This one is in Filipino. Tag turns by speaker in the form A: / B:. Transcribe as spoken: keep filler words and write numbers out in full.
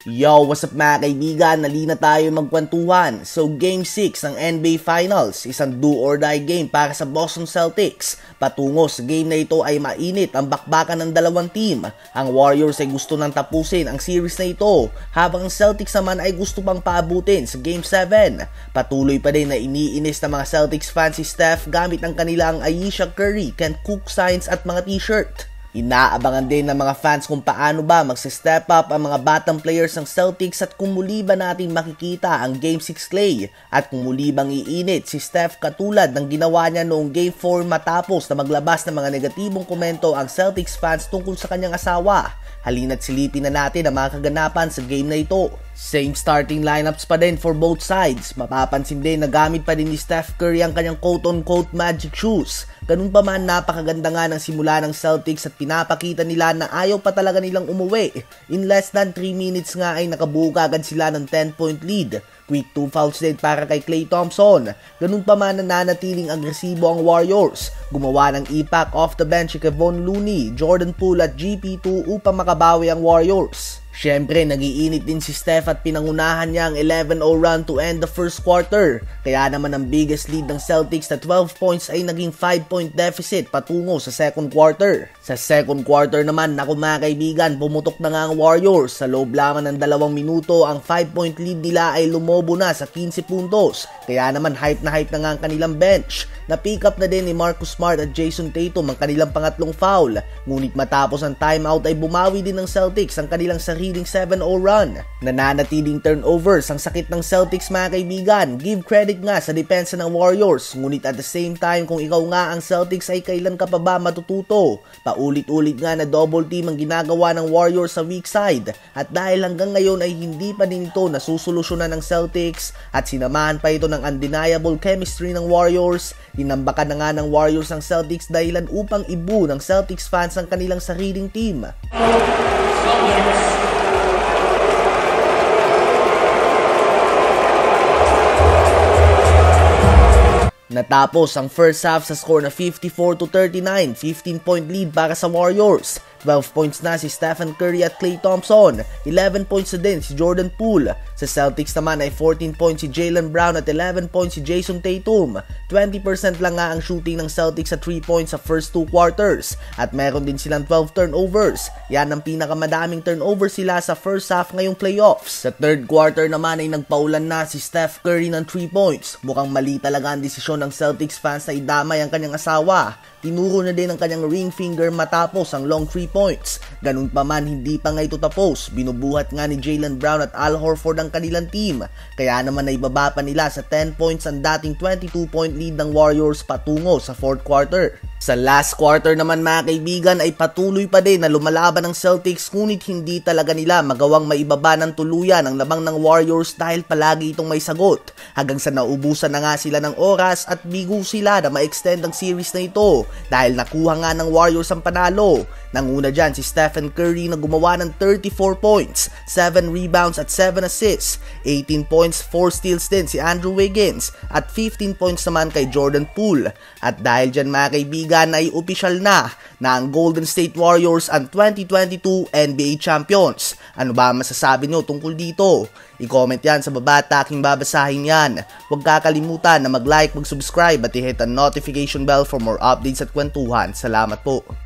A: Yo, what's up mga kaibigan? Nali na tayo magkwentuhan. So Game six ng N B A Finals, isang do or die game para sa Boston Celtics. Patungo sa game na ito ay mainit ang bakbakan ng dalawang team. Ang Warriors ay gusto nang tapusin ang series na ito, habang ang Celtics naman ay gusto pang paabutin sa Game seven. Patuloy pa din na iniinis ng mga Celtics fans si Steph gamit ang kanilang Ayesha Curry, Kent Cook signs at mga t-shirt. Inaabangan din ng mga fans kung paano ba magse-step up ang mga batang players ng Celtics at kung muli ba natin makikita ang Game six Clay at kung muli bang iinit si Steph katulad ng ginawa niya noong Game four matapos na maglabas ng mga negatibong komento ang Celtics fans tungkol sa kanyang asawa. Halina't silipin na natin ang mga kaganapan sa game na ito. Same starting lineups pa din for both sides. Mapapansin din na gamit pa din ni Steph Curry ang kanyang quote-on-quote magic shoes. Ganun pa man, napakaganda nga ng simula ng Celtics at pinapakita nila na ayaw pa talaga nilang umuwi. In less than three minutes nga ay nakabuo agad sila ng ten point lead. Quick two fouls din para kay Klay Thompson. Ganun pa man, nananatiling agresibo ang Warriors. Gumawa ng impact off the bench si Kevon Looney, Jordan Poole at G P two upang makabawi ang Warriors. Siyempre, nagiinit din si Steph at pinangunahan niya ang eleven oh run to end the first quarter. Kaya naman ang biggest lead ng Celtics na twelve points ay naging five point deficit patungo sa second quarter. Sa second quarter naman, naku mga kaibigan, pumutok na nga ang Warriors. Sa loob lamang ng dalawang minuto, ang five point lead nila ay lumobo na sa fifteen puntos. Kaya naman hype na hype na nga ang kanilang bench. Na-pick up na din ni Marcus Smart at Jason Tatum ang kanilang pangatlong foul. Ngunit matapos ang timeout ay bumawi din ng Celtics ang kanilang sariling seven oh run. Nananatiling turnovers ang sakit ng Celtics mga kaibigan. Give credit nga sa depensa ng Warriors. Ngunit at the same time, kung ikaw nga ang Celtics ay kailan ka pa ba matututo? Paulit-ulit nga na double team ang ginagawa ng Warriors sa weak side. At dahil hanggang ngayon ay hindi pa din ito nasusolusyonan ng Celtics at sinamahan pa ito ng undeniable chemistry ng Warriors, dinambakan na nga ng Warriors ang Celtics dahilan upang ibu ng Celtics fans ang kanilang sariling team. Natapos ang first half sa score na fifty-four to thirty-nine, fifteen point lead para sa Warriors. twelve points na si Stephen Curry at Klay Thompson, eleven points na din si Jordan Poole. Sa Celtics naman ay fourteen points si Jaylen Brown at eleven points si Jason Tatum. twenty percent lang nga ang shooting ng Celtics sa three points sa first two quarters at meron din silang twelve turnovers. Yan ang pinakamadaming turnover sila sa first half ngayong playoffs. Sa third quarter naman ay nagpaulan na si Steph Curry ng three points. Mukhang mali talaga ang desisyon ng Celtics fans na idamay ang kanyang asawa. Tinuro na din ang kanyang ring finger matapos ang long three points. Ganun pa man, hindi pa nga ito tapos. Binubuhat nga ni Jaylen Brown at Al Horford ang kanilang team. Kaya naman ay ibaba pa nila sa ten points ang dating twenty-two point lead ng Warriors patungo sa fourth quarter. Sa last quarter naman mga kaibigan ay patuloy pa din na lumalaban ng Celtics, ngunit hindi talaga nila magawang maibaba ng tuluyan ang labang ng Warriors dahil palagi itong may sagot. Hanggang sa naubusan na nga sila ng oras at bigo sila na ma-extend ang series na ito dahil nakuha nga ng Warriors ang panalo. Nanguna dyan si Stephen Curry na gumawa ng thirty-four points, seven rebounds at seven assists, eighteen points, four steals din si Andrew Wiggins at fifteen points naman kay Jordan Poole. At dahil dyan mga kaibigan ay opisyal na na ang Golden State Warriors ang twenty twenty-two N B A Champions. Ano ba masasabi nyo tungkol dito? I-comment yan sa baba at aking babasahin yan. Huwag kakalimutan na mag-like, mag-subscribe at i-hit ang notification bell for more updates at kwentuhan. Salamat po.